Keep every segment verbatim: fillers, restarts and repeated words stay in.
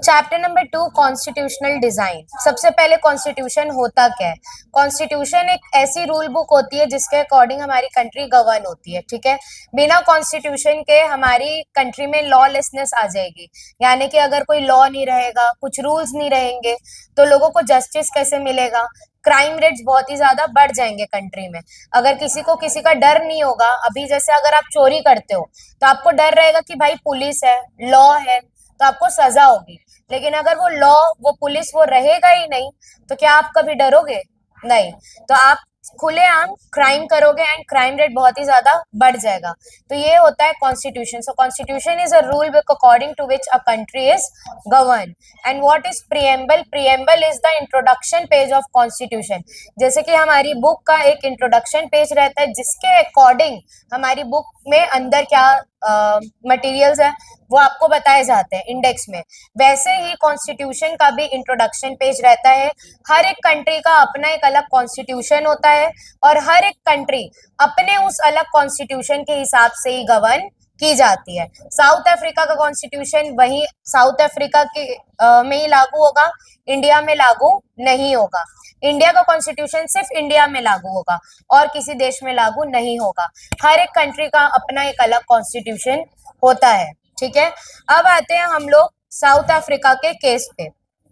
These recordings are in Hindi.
Chapter number two, constitutional design. सबसे पहले कॉन्स्टिट्यूशन होता क्या है? कॉन्स्टिट्यूशन एक ऐसी रूल बुक होती है जिसके अकॉर्डिंग हमारी कंट्री गवर्न होती है, ठीक है। बिना कॉन्स्टिट्यूशन के हमारी कंट्री में लॉलेसनेस आ जाएगी, यानी कि अगर कोई लॉ नहीं रहेगा, कुछ रूल्स नहीं रहेंगे, तो लोगों को जस्टिस कैसे मिलेगा? क्राइम रेट्स बहुत ही ज्यादा बढ़ जाएंगे कंट्री में। अगर किसी को किसी का डर नहीं होगा, अभी जैसे अगर आप चोरी करते हो तो आपको डर रहेगा कि भाई पुलिस है, लॉ है, तो आपको सजा होगी। लेकिन अगर वो लॉ, वो पुलिस, वो रहेगा ही नहीं, तो क्या आप कभी डरोगे? नहीं। तो आप खुलेआम क्राइम करोगे एंड क्राइम रेट बहुत ही ज्यादा बढ़ जाएगा। तो ये होता है constitution. So constitution is a rule book according to which a country is govern. And what is preamble? Preamble is the introduction page of constitution. जैसे कि हमारी बुक का एक इंट्रोडक्शन पेज रहता है जिसके अकॉर्डिंग हमारी बुक में अंदर क्या मटेरियल्स uh, है वो आपको बताए जाते हैं इंडेक्स में। वैसे ही कॉन्स्टिट्यूशन का भी इंट्रोडक्शन पेज रहता है। हर एक कंट्री का अपना एक अलग कॉन्स्टिट्यूशन होता है और हर एक कंट्री अपने उस अलग कॉन्स्टिट्यूशन के हिसाब से ही गवर्न की जाती है। साउथ अफ्रीका का कॉन्स्टिट्यूशन वही साउथ अफ्रीका के आ, में ही लागू होगा, इंडिया में लागू नहीं होगा। इंडिया का कॉन्स्टिट्यूशन सिर्फ इंडिया में लागू होगा और किसी देश में लागू नहीं होगा। हर एक कंट्री का अपना एक अलग कॉन्स्टिट्यूशन होता है, ठीक है। अब आते हैं हम लोग साउथ अफ्रीका के केस पे।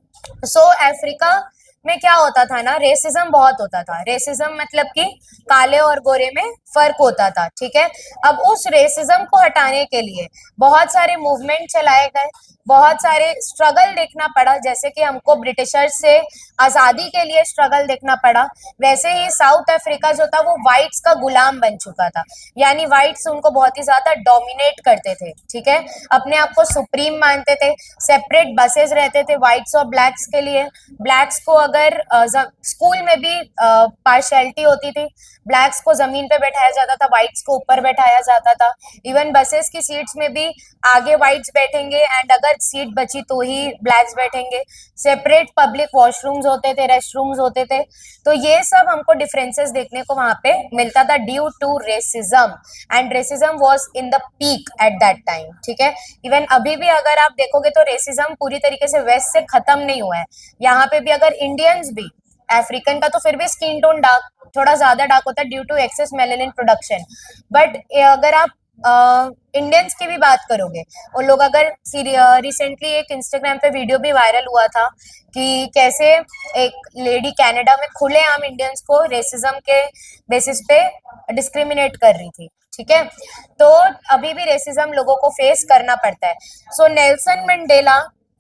सो so, अफ्रीका में क्या होता था ना, रेसिज्म बहुत होता था। रेसिज्म मतलब कि काले और गोरे में फर्क होता था, ठीक है। अब उस रेसिज्म को हटाने के लिए बहुत सारे मूवमेंट चलाए गए, बहुत सारे स्ट्रगल देखना पड़ा। जैसे कि हमको ब्रिटिशर्स से आजादी के लिए स्ट्रगल देखना पड़ा, वैसे ही साउथ अफ्रीका जो था वो व्हाइट्स का गुलाम बन चुका था। यानी व्हाइट्स उनको बहुत ही ज्यादा डोमिनेट करते थे, ठीक है। अपने आप को सुप्रीम मानते थे। सेपरेट बसेस रहते थे व्हाइट्स और ब्लैक्स के लिए। ब्लैक्स को अगर स्कूल में भी पार्शियलिटी होती थी, ब्लैक्स को जमीन पे बैठाया जाता था, व्हाइट्स को ऊपर बैठाया जाता था। इवन बसेस की सीट्स में भी आगे व्हाइट्स बैठेंगे एंड अगर सीट बची तो ही ब्लैक्स बैठेंगे। सेपरेट पब्लिक वॉशरूम्स होते थे, रेस्ट रूम्स होते थे। तो ये सब हमको डिफरेंसेस देखने को वहां पे मिलता था due to racism. And racism was in the peak at that time, ठीक है। इवन अभी भी अगर आप देखोगे तो रेसिज्म पूरी तरीके से वेस्ट से खत्म नहीं हुआ है। यहाँ पे भी अगर इंडियंस भी, अफ्रीकन का तो फिर भी स्किन टोन डार्क, थोड़ा ज्यादा डार्क होता है due to excess melanin production. But अगर आप इंडियंस uh, की भी बात करोगे, वो लोग अगर रिसेंटली एक इंस्टाग्राम पे वीडियो भी वायरल हुआ था कि कैसे एक लेडी कनाडा में खुलेआम इंडियंस को रेसिज्म के बेसिस पे डिस्क्रिमिनेट कर रही थी, ठीक है। तो अभी भी रेसिज्म लोगों को फेस करना पड़ता है। सो नेल्सन मंडेला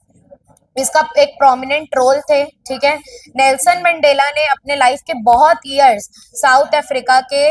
इसका एक प्रोमिनेंट रोल थे, ठीक है। नेल्सन मंडेला ने अपने लाइफ के बहुत ईयर्स साउथ अफ्रीका के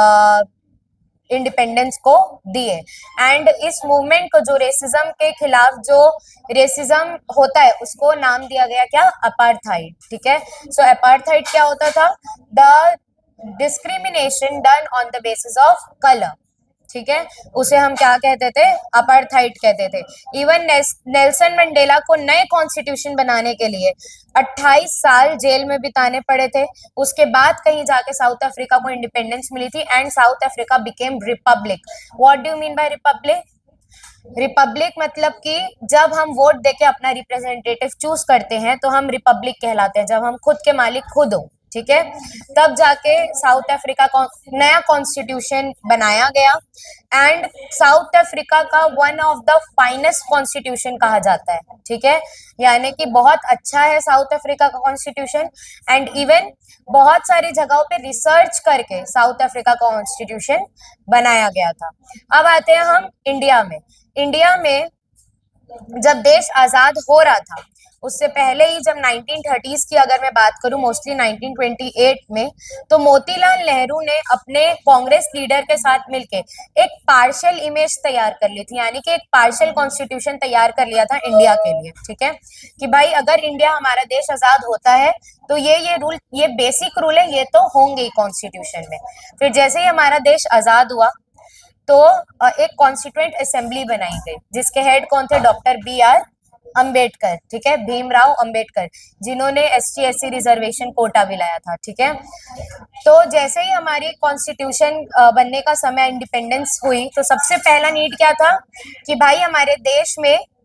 इंडिपेंडेंस को दिए। एंड इस मूवमेंट को, जो रेसिज्म के खिलाफ जो रेसिज्म होता है, उसको नाम दिया गया क्या? अपार्थाइड, ठीक है। सो अपार्थाइड क्या होता था? The discrimination done on the basis of colour, ठीक है। उसे हम क्या कहते थे? अपार्थाइड कहते थे। इवन नेल्सन मंडेला को नए कॉन्स्टिट्यूशन बनाने के लिए अट्ठाईस साल जेल में बिताने पड़े थे। उसके बाद कहीं जाके साउथ अफ्रीका को इंडिपेंडेंस मिली थी and South Africa became republic. What do you mean by republic? Republic मतलब कि जब हम वोट देके अपना रिप्रेजेंटेटिव चूज करते हैं तो हम रिपब्लिक कहलाते हैं, जब हम खुद के मालिक खुद हो, ठीक है। तब जाके साउथ अफ्रीका का नया कॉन्स्टिट्यूशन बनाया गया एंड साउथ अफ्रीका का one of the finest constitution कहा जाता है, ठीक है। यानी कि बहुत अच्छा है साउथ अफ्रीका का कॉन्स्टिट्यूशन। एंड इवन बहुत सारी जगहों पे रिसर्च करके साउथ अफ्रीका का कॉन्स्टिट्यूशन बनाया गया था। अब आते हैं हम इंडिया में। इंडिया में जब देश आजाद हो रहा था, उससे पहले ही जब नाइनटीन थर्टीज़ की अगर मैं बात करूं, मोस्टली नाइनटीन ट्वेंटी एट में, तो मोतीलाल नेहरू ने अपने कांग्रेस लीडर के साथ मिलके एक पार्शियल इमेज तैयार कर ली थी, यानी कि एक पार्शियल कॉन्स्टिट्यूशन तैयार कर लिया था इंडिया के लिए, ठीक है। कि भाई अगर इंडिया, हमारा देश आजाद होता है तो ये ये रूल, ये बेसिक रूल है, ये तो होंगे ही कॉन्स्टिट्यूशन में। फिर जैसे ही हमारा देश आजाद हुआ तो एक कॉन्स्टिट्यूएंट असेंबली बनाई गई जिसके हेड कौन थे? डॉक्टर बी आर अंबेडकर, ठीक है, भीमराव अंबेडकर, जिन्होंने S T S C reservation quota भी लाया था, ठीक है। तो जैसे ही हमारी कॉन्स्टिट्यूशन बनने का समय, इंडिपेंडेंस हुई, तो सबसे पहला नीड क्या था कि भाई हमारे देश में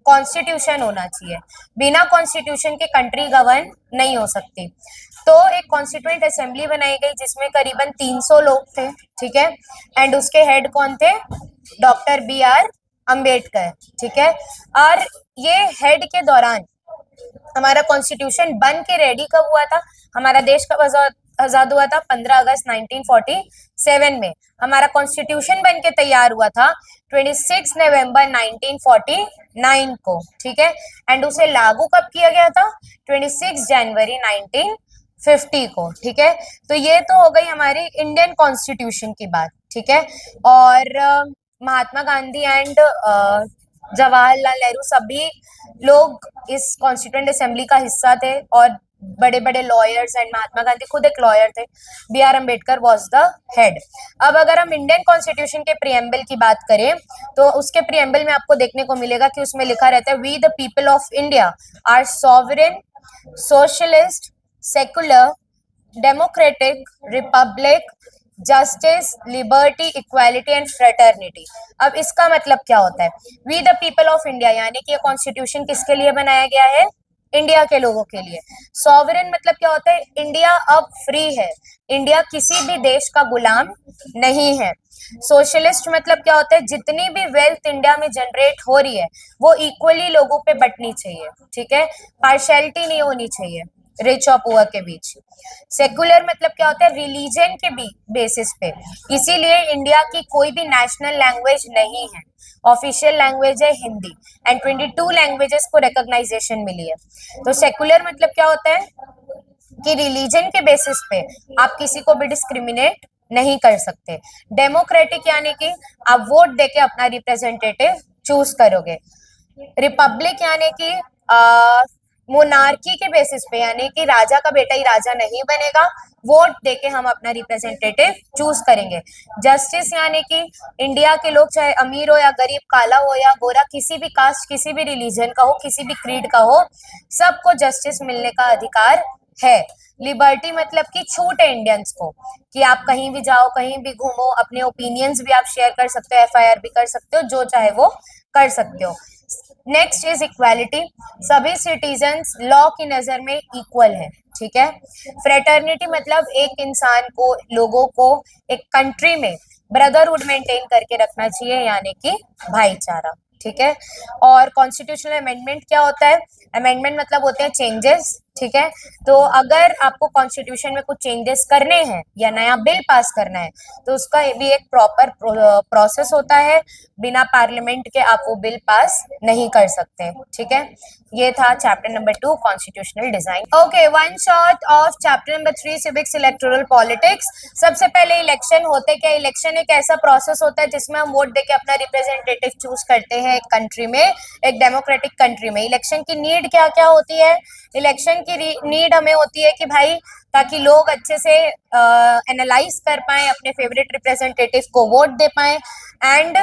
कॉन्स्टिट्यूशन होना चाहिए। बिना कॉन्स्टिट्यूशन के कंट्री गवर्न नहीं हो सकती। तो एक कॉन्स्टिट्यूएंट असेंबली बनाई गई जिसमें करीबन तीन सौ लोग थे, ठीक है। एंड उसके हेड कौन थे? डॉक्टर बी आर अम्बेडकर, ठीक है। और ये हेड के दौरान हमारा कॉन्स्टिट्यूशन बन के रेडी कब हुआ था? हमारा देश कब आजाद आजाद हुआ था? पंद्रह अगस्त नाइनटीन फोर्टी सेवन में। हमारा कॉन्स्टिट्यूशन बन के तैयार हुआ था छब्बीस नवंबर नाइनटीन फोर्टी नाइन को, ठीक है। एंड उसे लागू कब किया गया था? छब्बीस जनवरी नाइनटीन फिफ्टी को, ठीक है। तो ये तो हो गई हमारी इंडियन कॉन्स्टिट्यूशन की बात, ठीक है। और अ, महात्मा गांधी एंड जवाहरलाल नेहरू सभी लोग इस कॉन्स्टिट्यूएंट असेंबली का हिस्सा थे और बड़े बड़े लॉयर्स एंड महात्मा गांधी खुद एक लॉयर थे। B R Ambedkar was the head. अब अगर हम इंडियन कॉन्स्टिट्यूशन के प्रियम्बल की बात करें तो उसके प्रियम्बल में आपको देखने को मिलेगा कि उसमें लिखा रहता है, we the people of India are sovereign socialist secular democratic republic justice liberty equality and fraternity. अब इसका मतलब क्या होता है? We the people of India यानी कि ये कॉन्स्टिट्यूशन किसके लिए बनाया गया है? इंडिया के लोगों के लिए। सॉवरेन मतलब क्या होता है? इंडिया अब फ्री है, इंडिया किसी भी देश का गुलाम नहीं है। सोशलिस्ट मतलब क्या होता है? जितनी भी वेल्थ इंडिया में जनरेट हो रही है वो इक्वली लोगों पे बंटनी चाहिए, ठीक है। पार्शियलिटी नहीं होनी चाहिए रिच और पुअर के बीच। सेकुलर मतलब क्या होता है? रिलीजन के बेसिस पे, इसीलिए इंडिया की कोई भी नेशनल लैंग्वेज नहीं है, ऑफिशियल लैंग्वेज है हिंदी। एंड बाईस लैंग्वेजेस को रिकॉग्नाइजेशन मिली है। तो सेकुलर मतलब क्या होता है कि रिलीजन के बेसिस पे आप किसी को भी डिस्क्रिमिनेट नहीं कर सकते। डेमोक्रेटिक यानी कि आप वोट देके अपना रिप्रेजेंटेटिव चूज करोगे। रिपब्लिक यानी कि मोनार्की के बेसिस पे, यानी कि राजा का बेटा ही राजा नहीं बनेगा, वोट देके हम अपना रिप्रेजेंटेटिव चूज करेंगे। जस्टिस यानी कि इंडिया के लोग चाहे अमीर हो या गरीब, काला हो या गोरा, किसी भी कास्ट, किसी भी रिलीजन का हो, किसी भी क्रीड का हो, सबको जस्टिस मिलने का अधिकार है। लिबर्टी मतलब कि छूट है इंडियंस को कि आप कहीं भी जाओ, कहीं भी घूमो, अपने ओपिनियंस भी आप शेयर कर सकते हो, एफ आई आर भी कर सकते हो, जो चाहे वो कर सकते हो। नेक्स्ट इज इक्वालिटी, सभी सिटीजन्स लॉ की नजर में इक्वल है, ठीक है। फ्रेटर्निटी मतलब एक इंसान को, लोगों को एक कंट्री में ब्रदरहुड मेंटेन करके रखना चाहिए, यानी कि भाईचारा, ठीक है। और कॉन्स्टिट्यूशनल अमेंडमेंट क्या होता है? अमेंडमेंट मतलब होते हैं चेंजेस, ठीक है। तो अगर आपको कॉन्स्टिट्यूशन में कुछ चेंजेस करने हैं या नया बिल पास करना है तो उसका भी एक प्रॉपर प्रोसेस होता है। बिना पार्लियामेंट के आप वो बिल पास नहीं कर सकते, ठीक है। ये था chapter number two, constitutional design. Okay, one shot of chapter number three, civics electoral politics. सबसे पहले इलेक्शन होते क्या? इलेक्शन एक ऐसा प्रोसेस होता है जिसमें हम वोट देके अपना रिप्रेजेंटेटिव चूज करते हैं एक कंट्री में, एक डेमोक्रेटिक कंट्री में। इलेक्शन की नीड क्या क्या होती है? इलेक्शन की नीड हमें होती है कि भाई ताकि लोग अच्छे से एनालाइज कर पाए, अपने फेवरेट रिप्रेजेंटेटिव को वोट दे पाए, एंड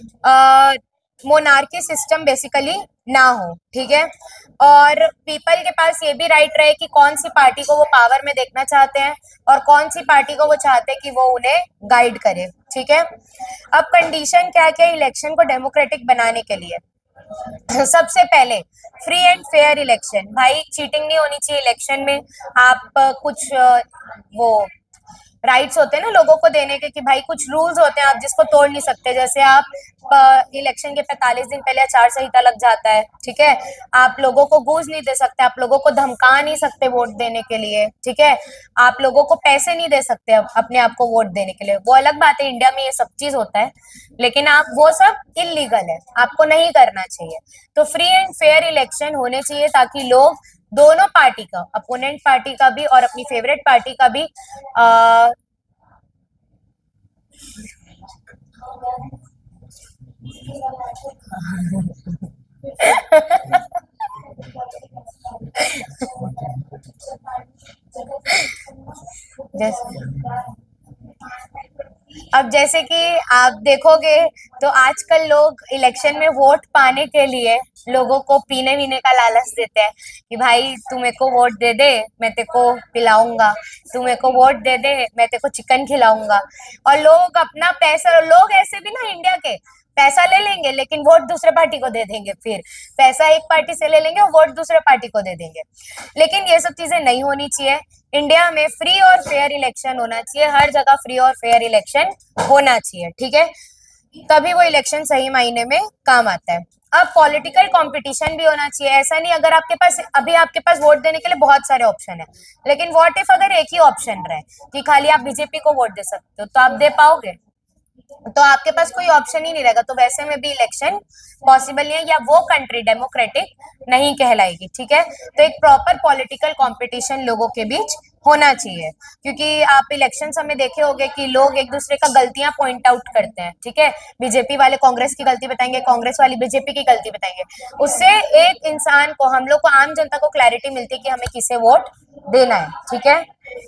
मोनार्की सिस्टम बेसिकली ना हो, ठीक है। और पीपल के पास ये भी राइट रहे कि कौन सी पार्टी को वो पावर में देखना चाहते हैं और कौन सी पार्टी को वो चाहते हैं कि वो उन्हें गाइड करे, ठीक है। अब कंडीशन क्या क्या इलेक्शन को डेमोक्रेटिक बनाने के लिए? सबसे पहले फ्री एंड फेयर इलेक्शन। भाई चीटिंग नहीं होनी चाहिए इलेक्शन में। आप कुछ वो राइट्स होते हैं ना लोगों को देने के कि भाई कुछ रूल्स होते हैं आप जिसको तोड़ नहीं सकते, जैसे आप इलेक्शन के पैंतालीस दिन पहले आचार संहिता लग जाता है, ठीक है। आप लोगों को घूस नहीं दे सकते, आप लोगों को धमका नहीं सकते वोट देने के लिए, ठीक है। आप लोगों को पैसे नहीं दे सकते अपने आप को वोट देने के लिए। वो अलग बात है, इंडिया में ये सब चीज होता है, लेकिन आप वो सब इलीगल है, आपको नहीं करना चाहिए। तो फ्री एंड फेयर इलेक्शन होने चाहिए ताकि लोग दोनों पार्टी का, अपोनेंट पार्टी का भी और अपनी फेवरेट पार्टी का भी आ, जैसे अब जैसे कि आप देखोगे तो आजकल लोग इलेक्शन में वोट पाने के लिए लोगों को पीने वीने का लालच देते हैं कि भाई तू मेरे को वोट दे दे, मैं तेरे को पिलाऊंगा, तू मेरे को वोट दे दे, मैं तेरे को चिकन खिलाऊंगा। और लोग अपना पैसा, लोग ऐसे भी ना इंडिया के पैसा ले लेंगे लेकिन वोट दूसरे पार्टी को दे देंगे, फिर पैसा एक पार्टी से ले लेंगे और वोट दूसरे पार्टी को दे देंगे। लेकिन ये सब चीजें नहीं होनी चाहिए। इंडिया में फ्री और फेयर इलेक्शन होना चाहिए, हर जगह फ्री और फेयर इलेक्शन होना चाहिए, ठीक है, तभी वो इलेक्शन सही मायने में काम आता है। अब पॉलिटिकल कंपटीशन भी होना चाहिए। ऐसा नहीं अगर आपके पास अभी आपके पास वोट देने के लिए बहुत सारे ऑप्शन है, लेकिन व्हाट इफ अगर एक ही ऑप्शन रहे कि खाली आप बीजेपी को वोट दे सकते हो, तो आप दे पाओगे? तो आपके पास कोई ऑप्शन ही नहीं रहेगा, तो वैसे में भी इलेक्शन पॉसिबल नहीं है, या वो कंट्री डेमोक्रेटिक नहीं कहलाएगी, ठीक है। तो एक प्रॉपर पॉलिटिकल कंपटीशन लोगों के बीच होना चाहिए, क्योंकि आप इलेक्शन समय देखे होंगे कि लोग एक दूसरे का गलतियां पॉइंट आउट करते हैं, ठीक है। बीजेपी वाले कांग्रेस की गलती बताएंगे, कांग्रेस वाली बीजेपी की गलती बताएंगे। उससे एक इंसान को, हम लोग को, आम जनता को क्लैरिटी मिलती है कि हमें किसे वोट देना है, ठीक है।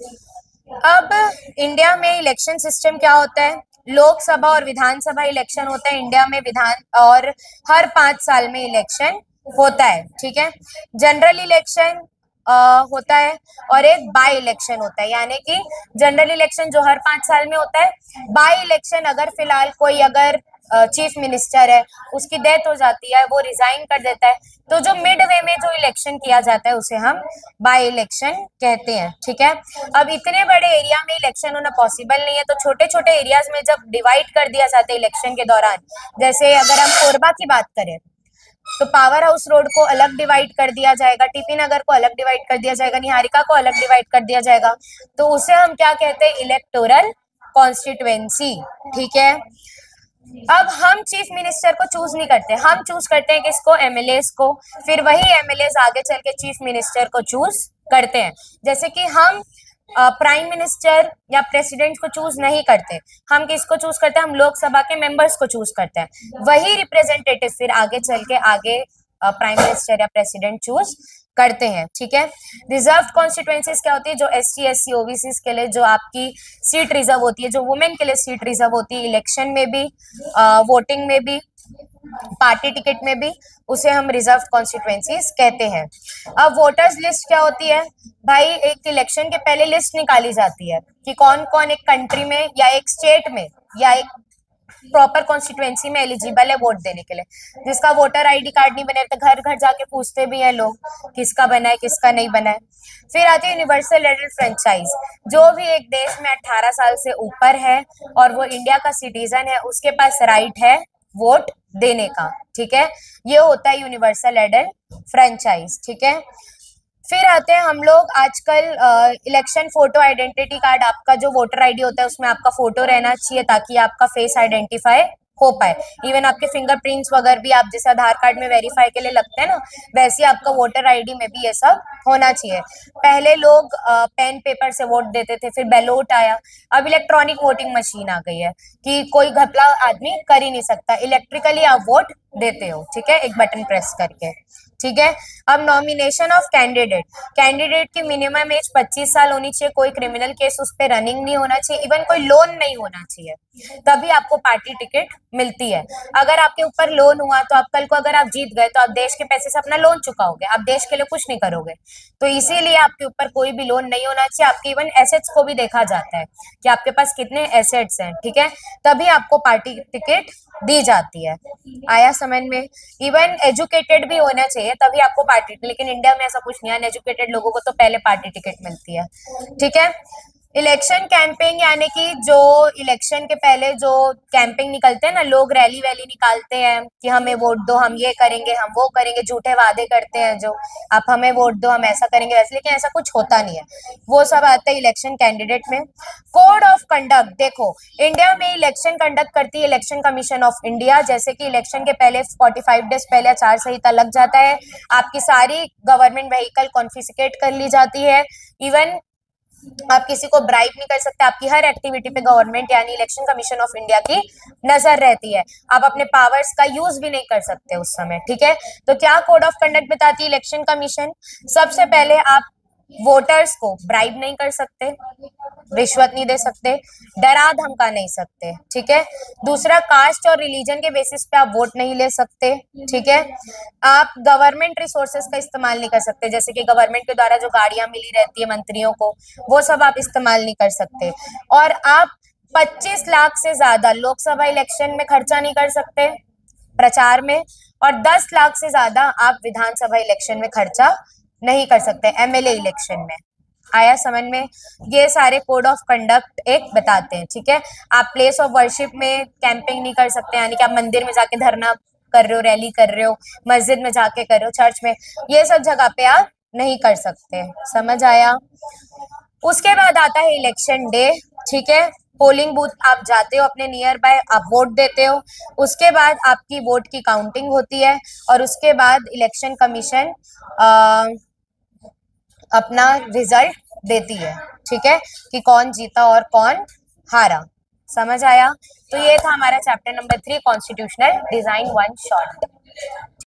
अब इंडिया में इलेक्शन सिस्टम क्या होता है? लोकसभा और विधानसभा इलेक्शन होता है इंडिया में, विधान और हर पांच साल में इलेक्शन होता है, ठीक है। जनरल इलेक्शन होता है और एक बाय इलेक्शन होता है, यानी कि जनरल इलेक्शन जो हर पांच साल में होता है, बाय इलेक्शन अगर फिलहाल कोई अगर चीफ मिनिस्टर है, उसकी डेथ हो जाती है, वो रिजाइन कर देता है, तो जो मिड वे में जो इलेक्शन किया जाता है उसे हम बाय इलेक्शन कहते हैं, ठीक है। अब इतने बड़े एरिया में इलेक्शन होना पॉसिबल नहीं है, तो छोटे छोटे एरियाज में जब डिवाइड कर दिया जाता है इलेक्शन के दौरान, जैसे अगर हम कोरबा की बात करें तो पावर हाउस रोड को अलग डिवाइड कर दिया जाएगा, टीपी नगर को अलग डिवाइड कर दिया जाएगा, निहारिका को अलग डिवाइड कर दिया जाएगा, तो उसे हम क्या कहते हैं? इलेक्टोरल कॉन्स्टिट्यूएंसी, ठीक है। अब हम चीफ मिनिस्टर को चूज नहीं करते, हम चूज करते हैं किसको? एमएलए को, फिर वही एमएलए आगे चल के चीफ मिनिस्टर को चूज करते हैं। जैसे कि हम प्राइम मिनिस्टर या प्रेसिडेंट को चूज नहीं करते, हम किसको चूज करते हैं? हम लोकसभा के मेंबर्स को चूज करते हैं, वही रिप्रेजेंटेटिव फिर आगे चल के आगे प्राइम मिनिस्टर या प्रेसिडेंट चूज करते हैं, ठीक है। रिजर्व कॉन्स्टिट्यूएंसीज क्या होती है? जो S T S C OBC के लिए जो आपकी सीट रिजर्व होती है, जो वुमेन के लिए सीट रिजर्व होती है, इलेक्शन में भी, वोटिंग में भी, पार्टी टिकट में भी, उसे हम रिजर्व कॉन्स्टिट्यूएंसीज कहते हैं। अब वोटर्स लिस्ट क्या होती है? भाई एक इलेक्शन के पहले लिस्ट निकाली जाती है कि कौन कौन एक कंट्री में या एक स्टेट में या एक प्रॉपर कॉन्स्टिट्यूएंसी में एलिजिबल है वोट देने के लिए। जिसका वोटर आईडी कार्ड नहीं बना है, तो घर घर जाके पूछते भी हैं लोग किसका बना है किसका नहीं बना है। फिर आती है यूनिवर्सल एडल्ट फ्रेंचाइज, जो भी एक देश में अठारह साल से ऊपर है और वो इंडिया का सिटीजन है, उसके पास राइट है वोट देने का, ठीक है। ये होता है यूनिवर्सल एडल्ट फ्रेंचाइज, ठीक है। फिर आते हैं हम लोग आजकल इलेक्शन फोटो आइडेंटिटी कार्ड, आपका जो वोटर आईडी होता है उसमें आपका फोटो रहना चाहिए ताकि आपका फेस आइडेंटिफाई हो पाए। इवन आपके फिंगरप्रिंट्स वगैरह भी आप जैसे आधार कार्ड में वेरीफाई के लिए लगते हैं ना, वैसे ही आपका वोटर आईडी में भी ये सब होना चाहिए। पहले लोग पेन पेपर से वोट देते थे, फिर बैलोट आया, अब इलेक्ट्रॉनिक वोटिंग मशीन आ गई है कि कोई घपला आदमी कर ही नहीं सकता, इलेक्ट्रिकली आप वोट देते हो, ठीक है, एक बटन प्रेस करके, ठीक है। अब नॉमिनेशन ऑफ कैंडिडेट, कैंडिडेट की मिनिमम एज पच्चीस साल होनी चाहिए, कोई क्रिमिनल केस उस पर रनिंग नहीं होना चाहिए, इवन कोई लोन नहीं होना चाहिए, तभी आपको पार्टी टिकट मिलती है। अगर आपके ऊपर लोन हुआ तो आप कल को अगर आप जीत गए तो आप देश के पैसे से अपना लोन चुकाओगे, आप देश के लिए कुछ नहीं करोगे, तो इसीलिए आपके ऊपर कोई भी लोन नहीं होना चाहिए। आपके इवन एसेट्स को भी देखा जाता है कि आपके पास कितने एसेट्स हैं, ठीक है, तभी आपको पार्टी टिकट दी जाती है। आया समझ में? इवन एजुकेटेड भी होना चाहिए तभी आपको पार्टी, लेकिन इंडिया में ऐसा कुछ नहीं है, अनएजुकेटेड लोगों को तो पहले पार्टी टिकट मिलती है, ठीक है। इलेक्शन कैंपेन, यानी कि जो इलेक्शन के पहले जो कैंपेन निकलते हैं ना, लोग रैली वैली निकालते हैं कि हमें वोट दो, हम ये करेंगे, हम वो करेंगे, झूठे वादे करते हैं जो आप हमें वोट दो, हम ऐसा करेंगे वैसे, लेकिन ऐसा कुछ होता नहीं है, वो सब आता है इलेक्शन कैंडिडेट में। कोड ऑफ कंडक्ट, देखो इंडिया में इलेक्शन कंडक्ट करती है इलेक्शन कमीशन ऑफ इंडिया, जैसे कि इलेक्शन के पहले पैंतालीस डेज पहले आचार संहिता लग जाता है, आपकी सारी गवर्नमेंट व्हीकल कॉन्फिस्केट कर ली जाती है, इवन आप किसी को ब्राइब नहीं कर सकते, आपकी हर एक्टिविटी पे गवर्नमेंट यानी इलेक्शन कमीशन ऑफ इंडिया की नजर रहती है, आप अपने पावर्स का यूज भी नहीं कर सकते उस समय, ठीक है। तो क्या कोड ऑफ कंडक्ट बताती है इलेक्शन कमीशन? सबसे पहले आप वोटर्स को ब्राइब नहीं कर सकते, रिश्वत नहीं दे सकते, डरा धमका नहीं सकते, ठीक है। दूसरा, कास्ट और रिलीजन के बेसिस पे आप वोट नहीं ले सकते, ठीक है। आप गवर्नमेंट रिसोर्सेज का इस्तेमाल नहीं कर सकते, जैसे कि गवर्नमेंट के द्वारा जो गाड़ियां मिली रहती है मंत्रियों को, वो सब आप इस्तेमाल नहीं कर सकते। और आप पच्चीस लाख से ज्यादा लोकसभा इलेक्शन में खर्चा नहीं कर सकते प्रचार में, और दस लाख से ज्यादा आप विधानसभा इलेक्शन में खर्चा नहीं कर सकते, एमएलए इलेक्शन में। आया समझ में? ये सारे कोड ऑफ कंडक्ट एक बताते हैं, ठीक है। आप प्लेस ऑफ वर्शिप में कैंपिंग नहीं कर सकते, यानी कि आप मंदिर में जाके धरना कर रहे हो, रैली कर रहे हो, मस्जिद में जाके कर रहे हो, चर्च में, ये सब जगह पे आप नहीं कर सकते। समझ आया? उसके बाद आता है इलेक्शन डे, ठीक है। पोलिंग बूथ आप जाते हो अपने नियर बाय, आप वोट देते हो, उसके बाद आपकी वोट की काउंटिंग होती है, और उसके बाद इलेक्शन कमीशन अपना रिजल्ट देती है, ठीक है, कि कौन जीता और कौन हारा। समझ आया? तो ये था हमारा chapter number three, constitutional design one short.